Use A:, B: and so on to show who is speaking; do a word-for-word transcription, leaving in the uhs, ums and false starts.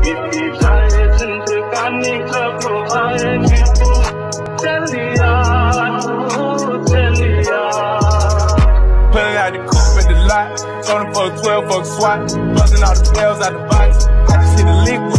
A: Pulling out the coupe at the lot, zoning for a twelve fuck swat, buzzing all the bells out the box. I just hit a lick.